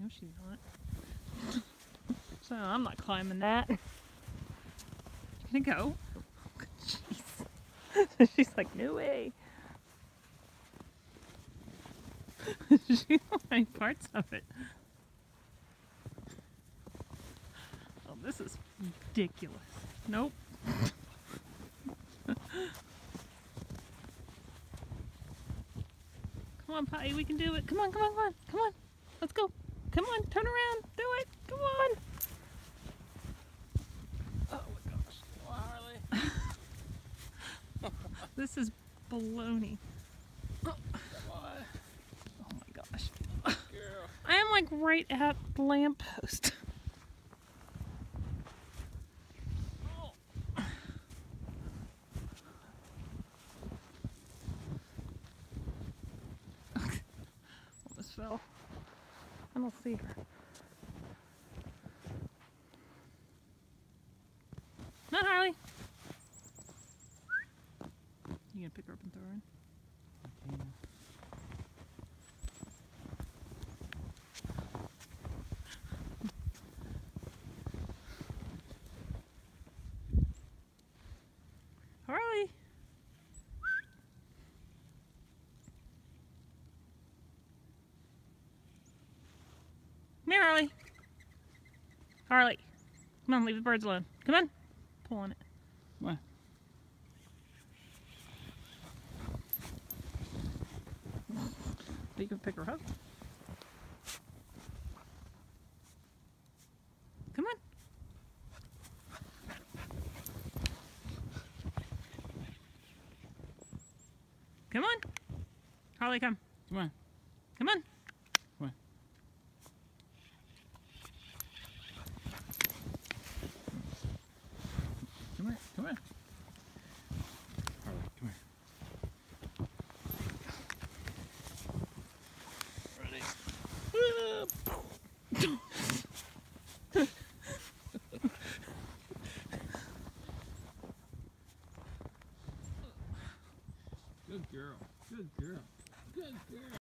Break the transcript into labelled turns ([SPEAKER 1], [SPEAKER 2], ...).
[SPEAKER 1] she's not. So I'm not climbing that. You gonna go? Jeez. She's like, no way. She don't like parts of it. Oh, this is ridiculous. Nope. Come on, Potty, we can do it. Come on, come on, come on, come on. Let's go. Come on, turn around. Do it. Come on.
[SPEAKER 2] Oh my gosh. Oh, Harley.
[SPEAKER 1] This is baloney.
[SPEAKER 2] Come on.
[SPEAKER 1] Oh my gosh.
[SPEAKER 2] Girl.
[SPEAKER 1] I am like right at the lamppost. Oh. Almost fell. I don't see her. Not Harley. You gonna pick her up and throw her in? Harley! Come here, Harley! Harley! Come on, leave the birds alone. Come on! Pull on it.
[SPEAKER 2] Come on.
[SPEAKER 1] You can pick her up. Come on. Come on. Harley, come.
[SPEAKER 2] Come on.
[SPEAKER 1] Come on.
[SPEAKER 2] Come on. Come here. Come here. Harley, come here. Ready? Good girl. Good girl. Good girl.